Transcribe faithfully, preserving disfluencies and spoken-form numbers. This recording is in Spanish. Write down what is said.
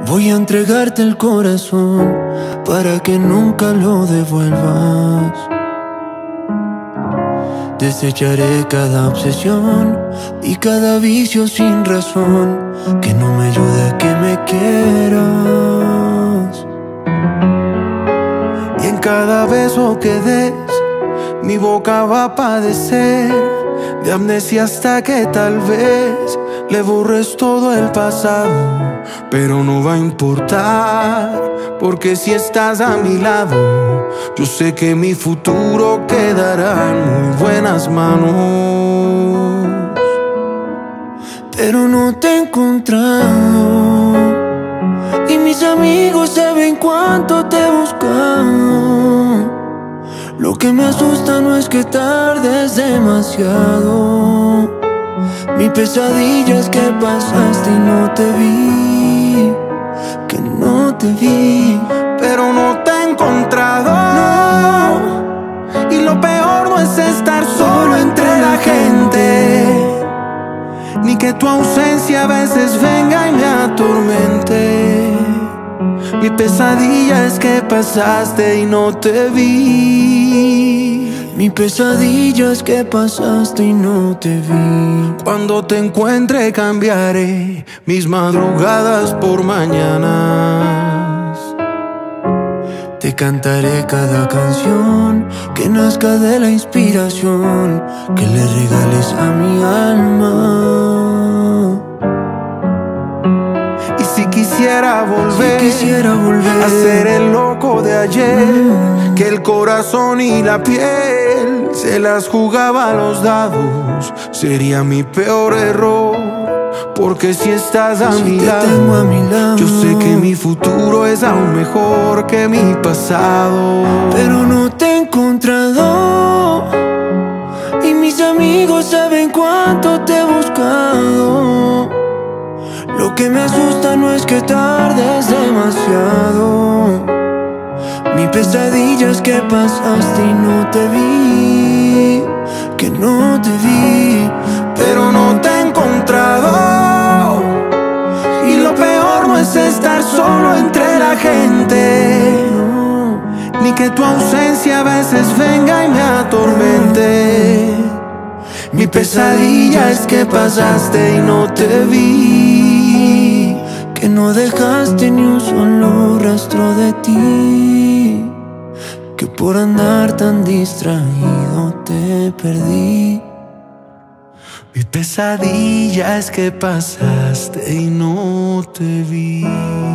Voy a entregarte el corazón para que nunca lo devuelvas. Desecharé cada obsesión y cada vicio sin razón que no me ayude a que me quieras. Y en cada beso que des, mi boca va a padecer de amnesia hasta que tal vez le borres todo el pasado. Pero no va a importar, porque si estás a mi lado, yo sé que mi futuro quedará en muy buenas manos. Pero no te he encontrado, y mis amigos saben cuánto te he buscado. Lo que me asusta no es que tardes demasiado. Mi pesadilla es que pasaste y no te vi, que no te vi. Pero no te he encontrado, no. Y lo peor no es estar solo entre la gente, ni que tu ausencia a veces venga y me atormente. Mi pesadilla es que pasaste y no te vi. Mi pesadilla es que pasaste y no te vi. Cuando te encuentre cambiaré mis madrugadas por mañanas. Te cantaré cada canción que nazca de la inspiración que le regales a mi alma. Y si quisiera volver, si quisiera volver a ser el loco de ayer, mm. que el corazón y la piel se las jugaba a los dados, sería mi peor error. Porque si estás a, si mi, te lado, tengo a mi lado, yo sé que mi futuro es aún mejor que mi pasado. Pero no te he encontrado, y mis amigos saben cuánto te he buscado. Lo que me asusta no es que tardes demasiado. Mi pesadilla es que pasaste y no te vi, que no te vi. Pero no te he encontrado, y lo peor no es estar solo entre la gente, no. Ni que tu ausencia a veces venga y me atormente. Mi pesadilla es que pasaste y no te vi, que no dejaste ni un solo rastro de ti, que por andar tan distraído te perdí. Mi pesadilla es que pasaste y no te vi.